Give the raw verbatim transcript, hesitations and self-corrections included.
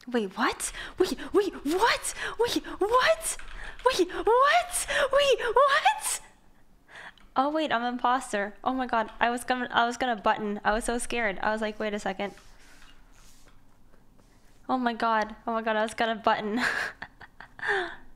Wait, what? Wait, wait, what? Wait, what? Wait, what? Wait, what? Oh wait, I'm an imposter. Oh my god, I was gonna, I was gonna button. I was so scared. I was like, wait a second. Oh my god, oh my god, I was gonna button.